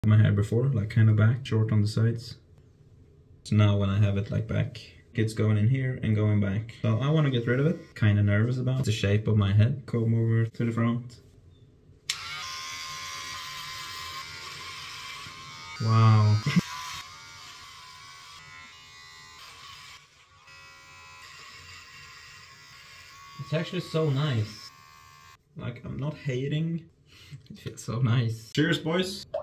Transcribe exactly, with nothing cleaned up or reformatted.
My hair before, like kind of back, short on the sides. So now when I have it like back, it's going in here and going back. So I want to get rid of it. Kind of nervous about the shape of my head. Comb over to the front. Wow. It's actually so nice. Like, I'm not hating. It feels so nice. Cheers, boys.